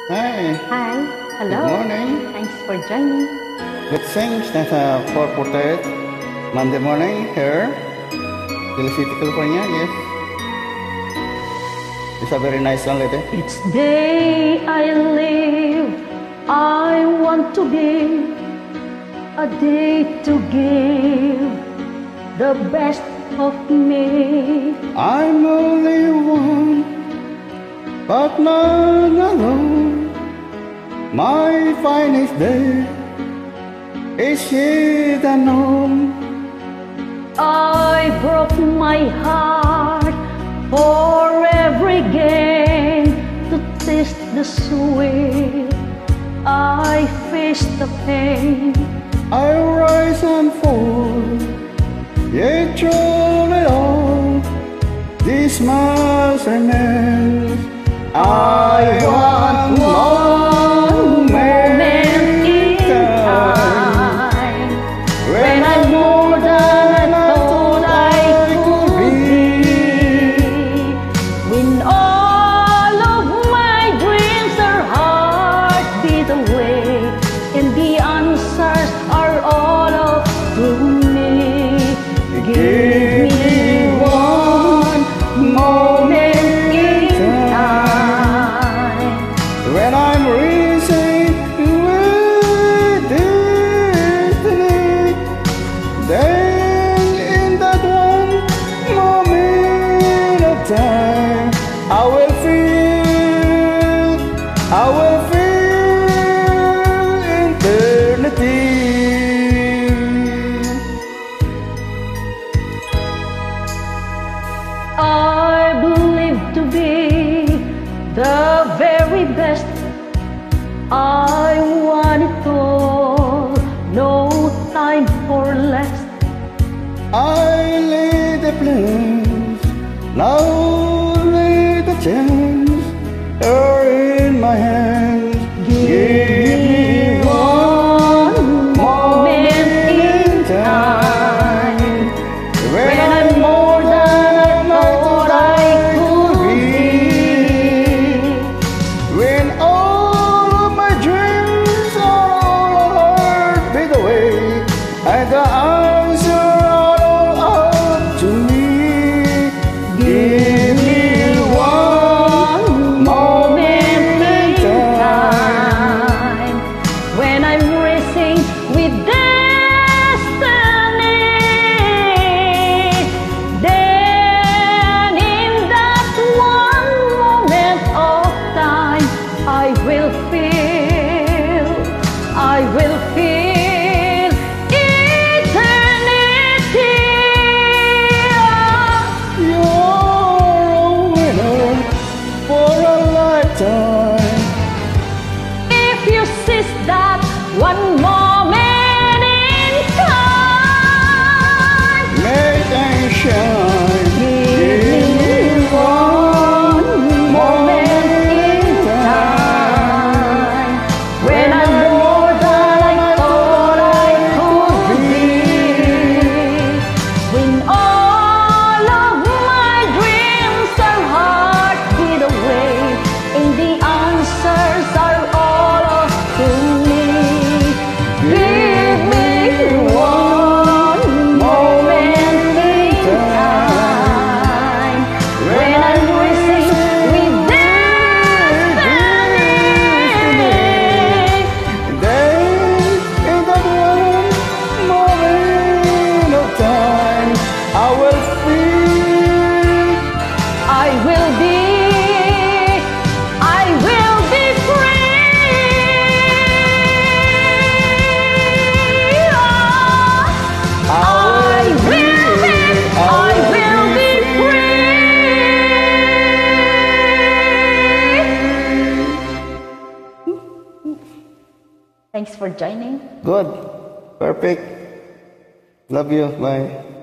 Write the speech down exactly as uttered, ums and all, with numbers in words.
Hi. Hi. Hello. Good morning. Thanks for joining. Let's sing that's uh, for portrait Monday morning here, Daly City, California. Yes, it's a very nice song, lady. Each day I live, I want to be a day to give the best of me. I'm only one, but not alone. My finest day is here and home. I broke my heart for every gain to taste the sweet. I face the pain. I rise and fall, yet through it all, these smiles and ends. I want one moment in time when I'm more than I thought I could be, when all of my dreams are hard beat away and the answers are all up to me. Give me one moment in time when I'm racing with destiny. Then in that one moment of time, I will feel, I will feel eternity. I believe to be the very best. I want it all, no time for less. I lay the plans, now lay the chance, are in my hands. Give me one moment in time when I'm more than I thought I could be, when all of my dreams are all hard beat away and the answer are all up to me. Give me one moment in time when I'm racing with destiny. Then in that one moment of time, I will feel, I will feel eternity. You're a winner for a lifetime. If you seize that one moment in time, Make and shine. give me one moment in time when I'm more than I thought I could be, when all of my dreams are hard beat away and the answers are all up to me. Give me one moment in time when I'm racing with destiny. Then in that one moment of time, I will feel, I will be, I will be free. I will be, I will be free. Thanks for joining. good, perfect. Love you. Bye.